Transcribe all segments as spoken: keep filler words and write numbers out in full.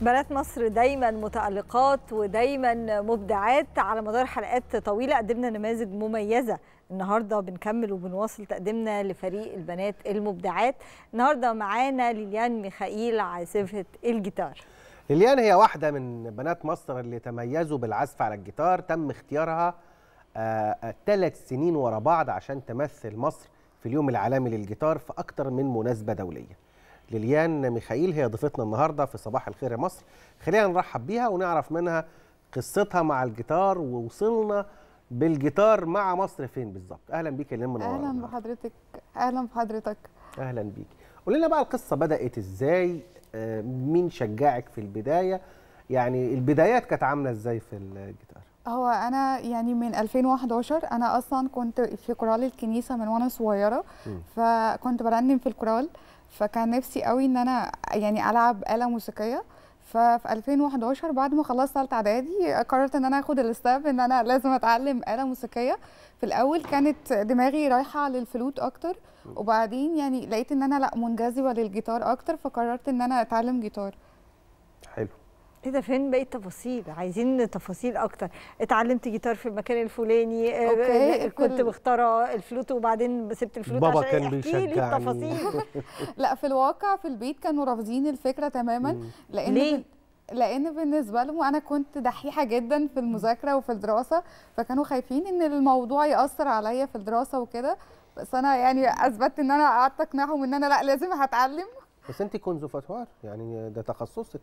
بنات مصر دايما متألقات ودايما مبدعات. على مدار حلقات طويلة قدمنا نماذج مميزة. النهارده بنكمل وبنواصل تقديمنا لفريق البنات المبدعات. النهارده معانا ليليان ميخائيل عازفة الجيتار. ليليان هي واحدة من بنات مصر اللي تميزوا بالعزف على الجيتار. تم اختيارها ثلاث سنين ورا بعض عشان تمثل مصر في اليوم العالمي للجيتار في أكتر من مناسبة دولية. ليليان ميخائيل هي ضيفتنا النهارده في صباح الخير يا مصر. خلينا نرحب بيها ونعرف منها قصتها مع الجيتار ووصلنا بالجيتار مع مصر فين بالظبط. اهلا بيك يا ليليان، منوره. اهلا بحضرتك. اهلا بحضرتك. اهلا بيك. قولي لنا بقى القصه بدات ازاي؟ آه مين شجعك في البدايه؟ يعني البدايات كانت عامله ازاي في الجيتار؟ هو انا يعني من ألفين وأحد عشر انا اصلا كنت في كورال الكنيسه من وانا صغيره، م. فكنت برنم في الكورال، فكان نفسي قوي ان انا يعني العب آلة موسيقيه. ففي ألفين وأحد عشر بعد ما خلصت ثالثه اعدادي قررت ان انا اخد الستاب ان انا لازم اتعلم آلة موسيقيه. في الاول كانت دماغي رايحه للفلوت اكتر، وبعدين يعني لقيت ان انا لا منجذبه للجيتار اكتر، فقررت ان انا اتعلم جيتار. حلو. ايه ده؟ فين بقية تفاصيل؟ عايزين تفاصيل اكتر. اتعلمت جيتار في المكان الفلاني، أوكي. كنت مختاره الفلوت وبعدين سبت الفلوت بابا عشان كان احكي لي التفاصيل. لا في الواقع في البيت كانوا رافضين الفكره تماما. لان ليه؟ لان بالنسبه لهم انا كنت دحيحه جدا في المذاكره وفي الدراسه، فكانوا خايفين ان الموضوع ياثر عليا في الدراسه وكده. بس انا يعني اثبتت ان انا قعدت اقنعهم ان انا لا لازم هتعلم. بس انت كونسرفاتوار يعني ده تخصصك.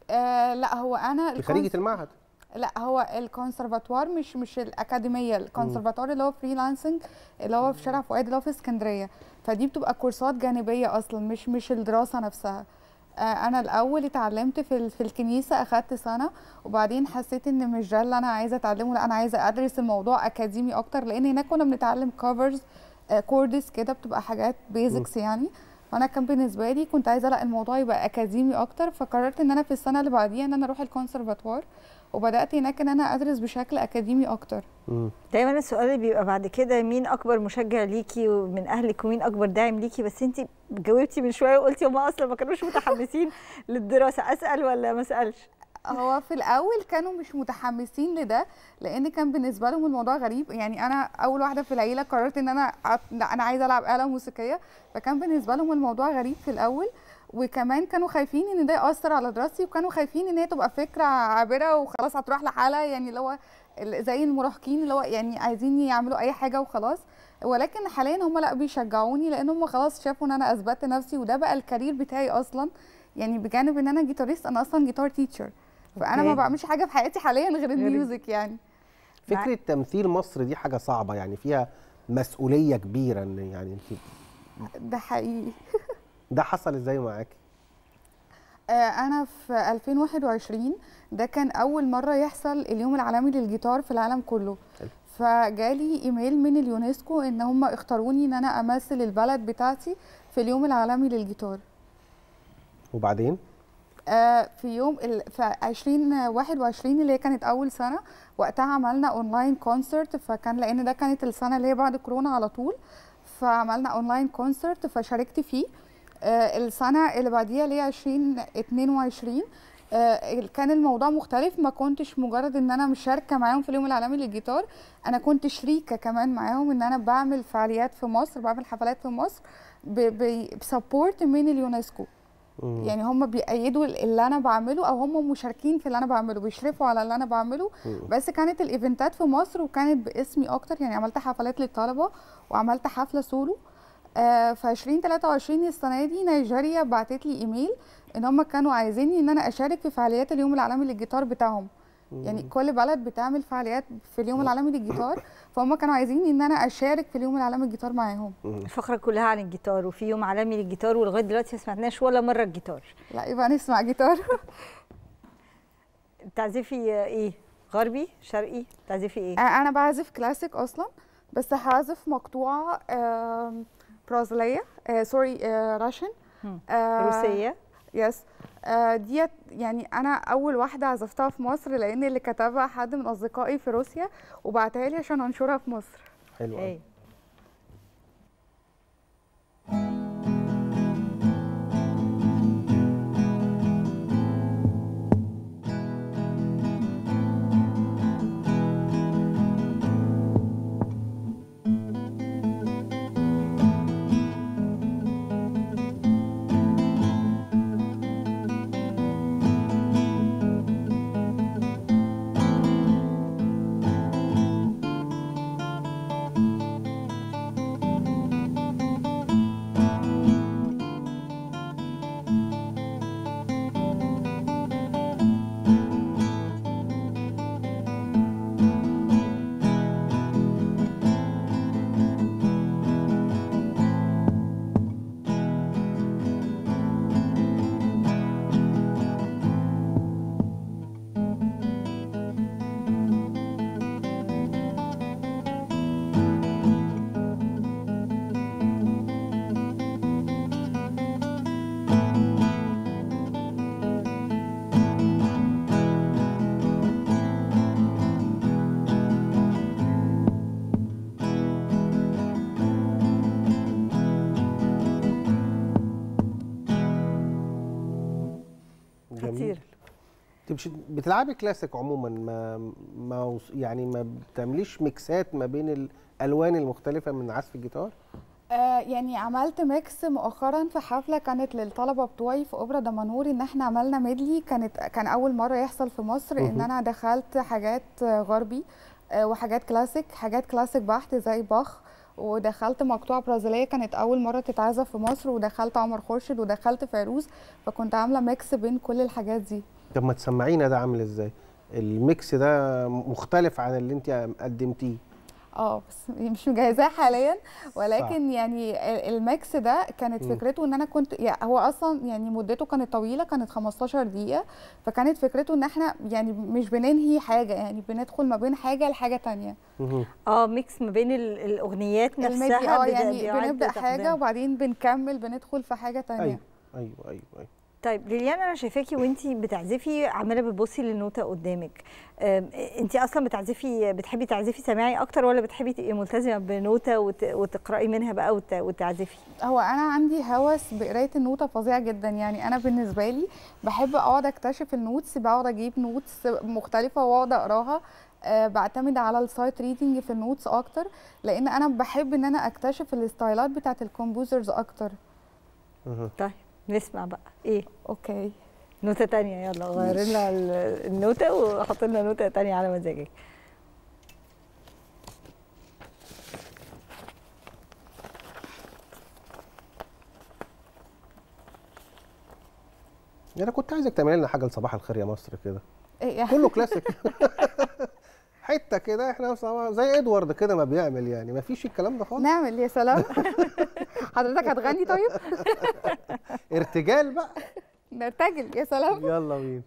آه لا هو انا في خريجه المعهد. لا هو الكونسرفاتوار مش مش الاكاديميه، الكونسرفاتوار اللي هو فريلانسنج اللي هو في شارع فؤاد اللي هو في اسكندريه، فدي بتبقى كورسات جانبيه اصلا مش مش الدراسه نفسها. آه انا الاول اتعلمت في في الكنيسه، اخدت سنه وبعدين حسيت ان مش ده اللي انا عايزه اتعلمه، لا انا عايزه ادرس الموضوع اكاديمي اكتر، لان هناك كنا بنتعلم كفرز آه كوردز كده، بتبقى حاجات بيزكس يعني. وانا كان بالنسبه لي كنت عايزه لا الموضوع يبقى اكاديمي اكتر، فقررت ان انا في السنه اللي بعديها ان انا اروح الكونسرفاتوار، وبدات هناك ان انا ادرس بشكل اكاديمي اكتر. دايما السؤال اللي بيبقى بعد كده مين اكبر مشجع ليكي من اهلك ومين اكبر داعم ليكي، بس انت جاوبتي من شويه وقلتي هم اصلا ما كانوش متحمسين للدراسه. اسال ولا ما اسالش؟ هو في الاول كانوا مش متحمسين لده، لان كان بالنسبه لهم الموضوع غريب. يعني انا اول واحده في العيله قررت ان انا لا انا عايزه العب آلة موسيقيه، فكان بالنسبه لهم الموضوع غريب في الاول، وكمان كانوا خايفين ان ده ياثر على دراستي، وكانوا خايفين ان هي تبقى فكره عابره وخلاص هتروح لحالها، يعني اللي هو زي المراهقين اللي هو يعني عايزين يعملوا اي حاجه وخلاص. ولكن حاليا هم لا بيشجعوني، لان هم خلاص شافوا ان انا اثبتت نفسي وده بقى الكارير بتاعي اصلا. يعني بجانب ان انا جيتاريست انا اصلا جيتار تيتشر، فانا ما بعملش حاجه في حياتي حاليا غير الميوزك. يعني فكره تمثيل مصر دي حاجه صعبه، يعني فيها مسؤوليه كبيره. يعني انت ده حقيقي. ده حصل ازاي معاكي؟ آه انا في ألفين وواحد وعشرين ده كان اول مره يحصل اليوم العالمي للجيتار في العالم كله، فجالي ايميل من اليونسكو ان هم اختاروني ان انا امثل البلد بتاعتي في اليوم العالمي للجيتار. وبعدين آه في يوم في ألفين وواحد وعشرين اللي هي كانت اول سنه، وقتها عملنا اونلاين كونسرت، فكان لان ده كانت السنه اللي هي بعد كورونا على طول، فعملنا اونلاين كونسرت فشاركت فيه. آه السنه اللي بعديها اللي هي ألفين واثنين وعشرين آه كان الموضوع مختلف، ما كنتش مجرد ان انا مشاركه معاهم في اليوم العالمي للجيتار، انا كنت شريكه كمان معاهم، ان انا بعمل فعاليات في مصر، بعمل حفلات في مصر بسبورت من اليونسكو. يعني هم بيأيدوا اللي انا بعمله او هم مشاركين في اللي انا بعمله، بيشرفوا على اللي انا بعمله. بس كانت الايفنتات في مصر وكانت باسمي اكتر، يعني عملت حفلات للطلبه وعملت حفله سولو. آه في ألفين وثلاثة وعشرين السنه دي نيجيريا بعتت لي ايميل ان هم كانوا عايزيني ان انا اشارك في فعاليات اليوم العالمي للجيتار بتاعهم. يعني كل بلد بتعمل فعاليات في اليوم العالمي للجيتار، فهم كانوا عايزيني ان انا اشارك في اليوم العالمي للجيتار معاهم. الفقره كلها عن الجيتار، وفي يوم عالمي للجيتار ولغايه دلوقتي ما سمعناش ولا مره الجيتار. لا يبقى نسمع جيتار. بتعزفي ايه؟ غربي؟ شرقي؟ بتعزفي ايه؟ انا بعزف كلاسيك اصلا، بس هعزف مقطوعه برازيليه آه سوري آه راشن آه روسيه. يس آه ديت يعني انا اول واحده عزفتها في مصر، لان اللي كتبها حد من اصدقائي في روسيا وبعتها لي عشان انشرها في مصر. حلو قوي. خطير. انت مش بتلعبي كلاسيك عموما، ما ما يعني ما بتعمليش ميكسات ما بين الالوان المختلفه من عزف الجيتار؟ آه يعني عملت ميكس مؤخرا في حفله كانت للطلبه بتوعي في اوبرا دمنهور، ان احنا عملنا ميدلي. كانت كان اول مره يحصل في مصر ان انا دخلت حاجات غربي آه وحاجات كلاسيك، حاجات كلاسيك بحت زي باخ، ودخلت مقطوعه برازيليه كانت اول مره تتعزف في مصر، ودخلت عمر خورشيد، ودخلت فيروز. فكنت عامله ميكس بين كل الحاجات دي. طب ما تسمعينا ده عامل ازاي؟ الميكس ده مختلف عن اللي انت قدمتيه. اه بس مش مجهزاه حاليا، ولكن صح. يعني الميكس ده كانت فكرته ان انا كنت يعني هو اصلا يعني مدته كانت طويله، كانت خمستاشر دقيقه. فكانت فكرته ان احنا يعني مش بننهي حاجه، يعني بندخل ما بين حاجه لحاجه ثانيه. اه ميكس ما بين الاغنيات نفسها. اه يعني بنبدا حاجه وبعدين بنكمل بندخل في حاجه ثانيه. ايوه ايوه ايوه, أيوة. طيب ليليان، انا شايفاكي وانتي بتعزفي عماله بتبصي للنوته قدامك. انتي اصلا بتعزفي بتحبي تعزفي سماعي اكتر، ولا بتحبي تبقي ملتزمه بنوته وت... وتقراي منها بقى وت... وتعزفي؟ هو انا عندي هوس بقرايه النوته فظيع جدا. يعني انا بالنسبه لي بحب اقعد اكتشف النوتس، بقعد اجيب نوتس مختلفه واقعد اقراها. أه بعتمد على السايت ريدنج في النوتس اكتر، لان انا بحب ان انا اكتشف الستايلات بتاعت الكومبوزرز اكتر. طيب نسمع بقى ايه؟ اوكي، نوتة تانية. يلا غير لنا النوتة وحط لنا نوتة تانية على مزاجك. انا كنت عايزك تعملي لنا حاجه لصباح الخير يا مصر كده. إيه كله كلاسيك. حته كده احنا زي ادوارد كده ما بيعمل، يعني ما فيش الكلام ده خالص. نعمل يا سلام. حضرتك هتغني طيب؟ ارتجال بقى، نرتجل يا سلام. يلا بينا.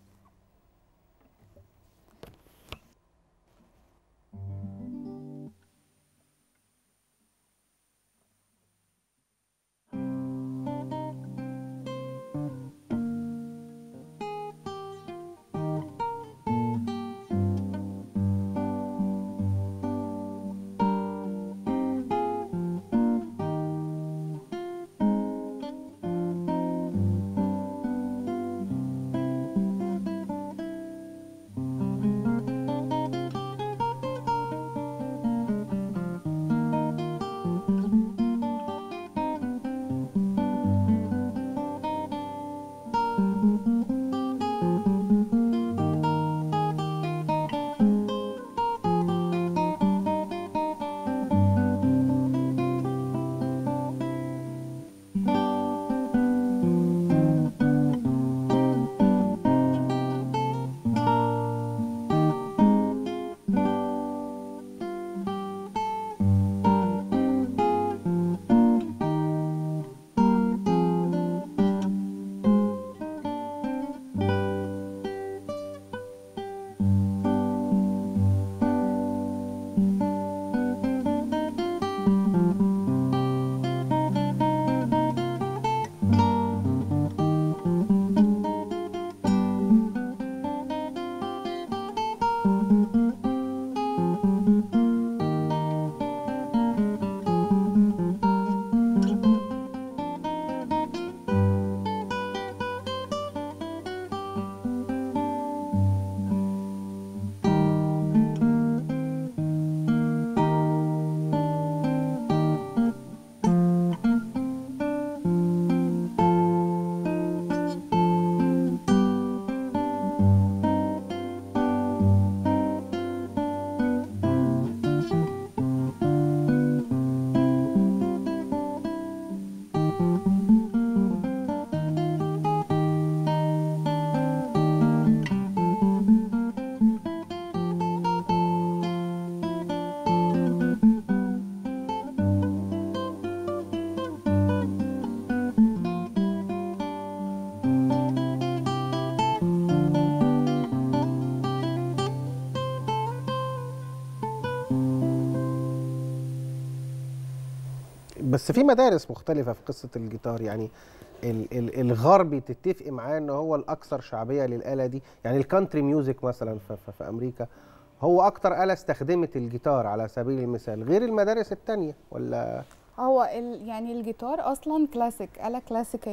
بس في مدارس مختلفة في قصة الجيتار، يعني ال ال الغربي تتفق معاه ان هو الاكثر شعبية للآلة دي، يعني الكانتري ميوزك مثلا في, في, في امريكا هو اكتر آلة استخدمت الجيتار على سبيل المثال غير المدارس التانية، ولا؟ هو ال يعني الجيتار اصلا كلاسيك، آلة كلاسيكية.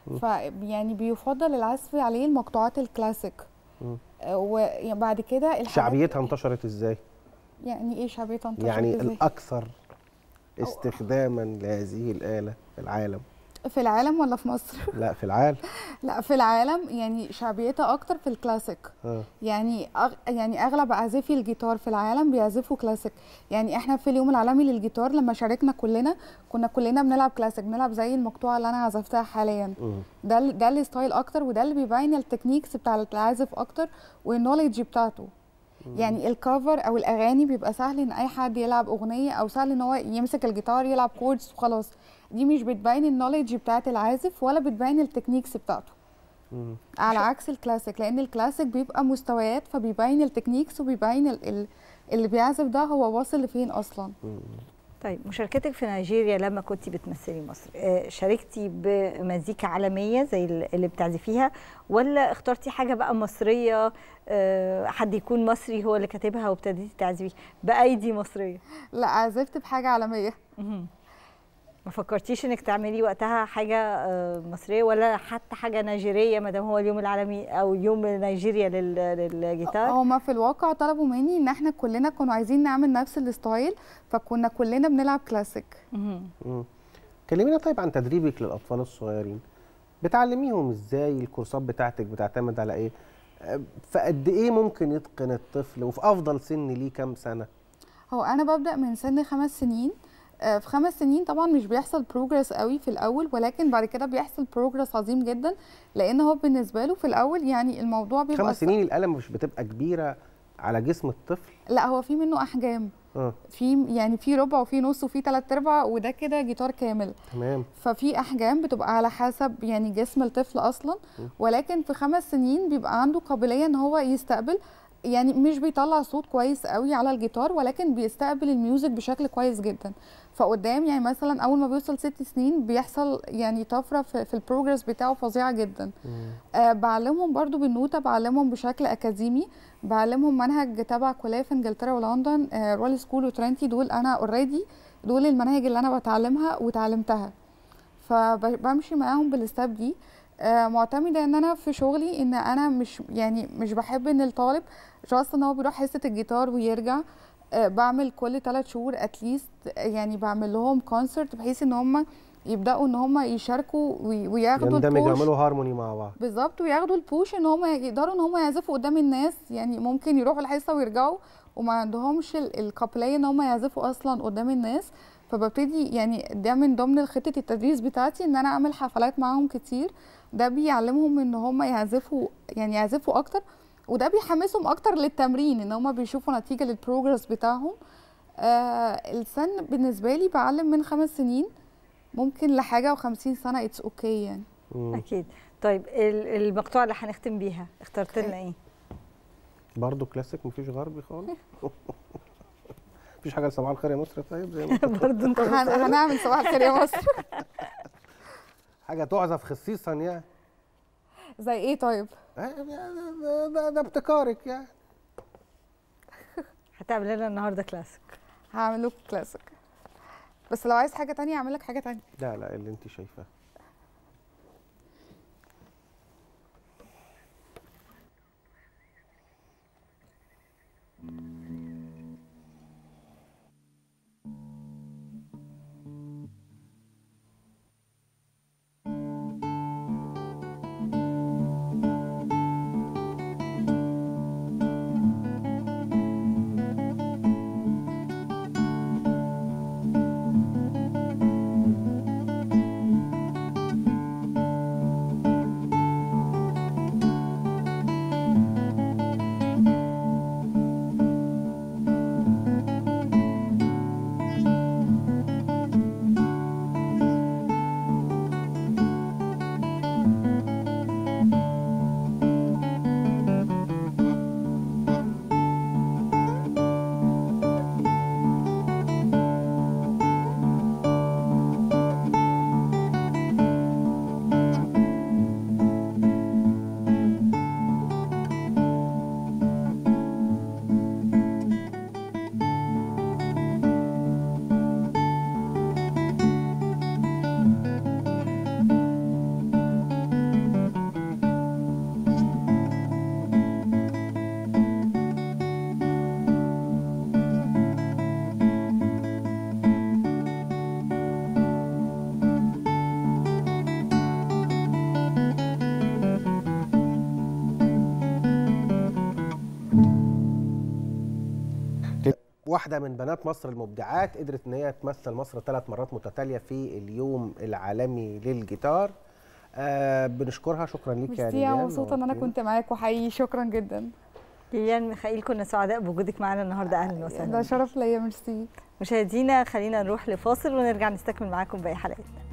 فيعني بيفضل العزف عليه المقطوعات الكلاسيك. مم. وبعد كده الحاجات شعبيتها انتشرت ازاي؟ يعني ايه شعبيتها انتشرت يعني ازاي؟ الاكثر استخداما لهذه الآلة في العالم. في العالم ولا في مصر؟ لا في العالم. لا في العالم، يعني شعبيتها اكتر في الكلاسيك. آه. يعني أغ... يعني اغلب عازفي الجيتار في العالم بيعزفوا كلاسيك. يعني احنا في اليوم العالمي للجيتار لما شاركنا كلنا كنا كلنا بنلعب كلاسيك، بنلعب زي المقطوعه اللي انا عزفتها حاليا. مم. ده ال- ده الستايل اكتر، وده اللي بيبين التكنيكس بتاع العازف اكتر والنوليدج بتاعته. يعني الكفر او الاغاني بيبقى سهل ان اي حد يلعب اغنيه، او سهل ان هو يمسك الجيتار يلعب كوردز وخلاص. دي مش بتبين النوليدج بتاعت العازف ولا بتبين التكنيكس بتاعته. مم. على عكس الكلاسيك، لان الكلاسيك بيبقى مستويات فبيبين التكنيكس وبيبين ال ال اللي بيعزف ده هو واصل لفين اصلا. مم. طيب مشاركتك في نيجيريا لما كنتي بتمثلي مصر، آه، شاركتي بمزيكا عالمية زي اللي بتعزفيها، ولا اخترتي حاجة بقى مصرية، آه، حد يكون مصري هو اللي كاتبها وابتديتي تعزفي بأيدي مصرية؟ لا عزفت بحاجه عالميه. مهم. ما فكرتيش انك تعملي وقتها حاجة آه، مصرية، ولا حتى حاجة نيجيرية ما دام هو اليوم العالمي او يوم نيجيريا لل- للجيتار؟ هما في الواقع طلبوا مني ان احنا كلنا كنا عايزين نعمل نفس الستايل، فكنا كلنا بنلعب كلاسيك. مهم. مم. كلمينا طيب عن تدريبك للأطفال الصغيرين. بتعلميهم ازاي؟ الكورسات بتاعتك بتعتمد على ايه؟ أه، فقد ايه ممكن يتقن الطفل؟ وفي افضل سن ليه كام سنة؟ هو انا ببدا من سن خمس سنين. آه، في خمس سنين طبعا مش بيحصل بروجرس قوي في الاول، ولكن بعد كده بيحصل بروجرس عظيم جدا، لان هو بالنسبه له في الاول يعني الموضوع بيبقى خمس سنين الآلة مش بتبقى كبيرة على جسم الطفل؟ لا هو في منه احجام. اه في يعني في ربع وفي نص وفي ثلاث ارباع، وده كده جيتار كامل. تمام. ففي احجام بتبقى على حسب يعني جسم الطفل اصلا، ولكن في خمس سنين بيبقى عنده قابليه ان هو يستقبل، يعني مش بيطلع صوت كويس قوي على الجيتار، ولكن بيستقبل الميوزك بشكل كويس جدا. فقدام يعني مثلا اول ما بيوصل ست سنين بيحصل يعني طفره في, في البروجرس بتاعه فظيعه جدا. آه بعلمهم برضو بالنوتة، بعلمهم بشكل اكاديمي، بعلمهم منهج تبع كليه في انجلترا ولندن، آه رول سكول وترنتي. دول انا اوريدي دول المناهج اللي انا بتعلمها وتعلمتها، فبمشي معاهم بالستاب دي. آه معتمده ان انا في شغلي ان انا مش يعني مش بحب ان الطالب جاست ان هو بيروح حصه الجيتار ويرجع. آه بعمل كل ثلاث شهور اتليست يعني بعمل لهم كونسرت، بحيث ان هم يبداوا ان هم يشاركوا وي- وياخدوا يندمجوا البوش. يعملوا هارموني مع بعض. بالظبط، وياخدوا البوش ان هم يقدروا ان هم يعزفوا قدام الناس. يعني ممكن يروحوا الحصه ويرجعوا وما عندهمش ال- القابليه ان هم يعزفوا اصلا قدام الناس. فببتدي يعني ده من ضمن خطه التدريس بتاعتي ان انا اعمل حفلات معاهم كتير. ده بيعلمهم ان هم يعزفوا يعني يعزفوا اكتر، وده بيحمسهم اكتر للتمرين ان هم بيشوفوا نتيجه للبروجرس بتاعهم. آه السن بالنسبه لي بعلم من خمس سنين ممكن لحاجه وخمسين سنه اتس اوكي okay يعني. مم. اكيد. طيب ال- المقطوعه اللي هنختم بيها اخترت لنا ايه؟ برضه كلاسيك، مفيش غربي خالص؟ مفيش حاجه لصباح الخير يا مصر؟ طيب زي ما برضه انت هن- هنعمل صباح الخير يا مصر. حاجه تعزف خصيصا يعني. زي ايه طيب؟ آه، ده, ده, ده ابتكارك يعني. هتعمل لنا النهارده كلاسيك. هعمل لك كلاسيك، بس لو عايز حاجه تانية اعمل لك حاجه تانية. لا لا اللي انت شايفاه. واحده من بنات مصر المبدعات، قدرت ان هي تمثل مصر ثلاث مرات متتاليه في اليوم العالمي للجيتار. آه بنشكرها، شكرا ليك يا ليليان. مبسوطه ان انا كنت معاك وحقيقي شكرا جدا. ليليان ميخائيل، كنا سعداء بوجودك معانا النهارده، اهلا وسهلا. ده شرف ليا، ميرسي. مشاهدينا خلينا نروح لفاصل ونرجع نستكمل معاكم باقي حلقتنا.